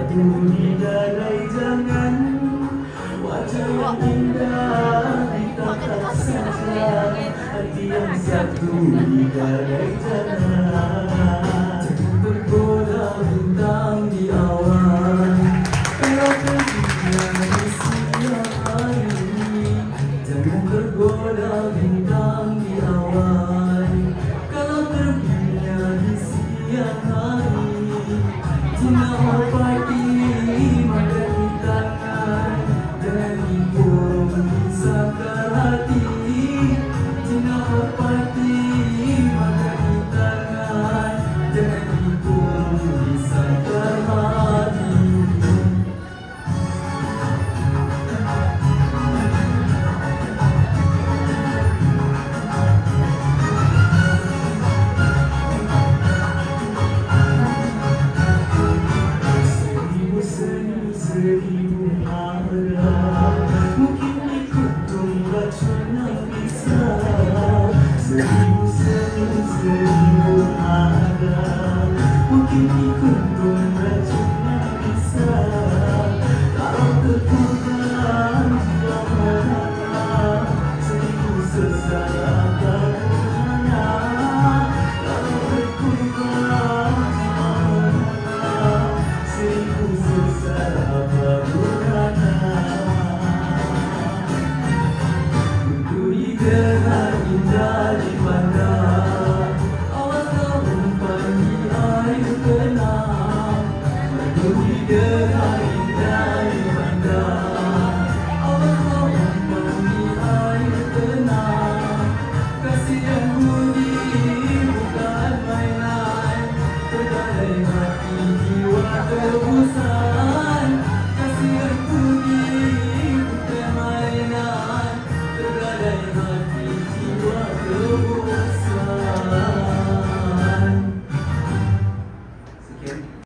satu bidadari jangan wajah yang indah ditata saja, hati yang satu bidadari jangan tergoda bintang di awan. Kalau terbilang di siang hari, jangan tergoda bintang di awan. Kalau terbilang di siang hari, jangan hormati mata di tangan, jangan dikurung di sakar hati. Jangan hormati mata di tangan, jangan dikurung di sakar hati. Seribu ada, mungkin ikut racun yang bisa. Seribu ada, mungkin ikut racun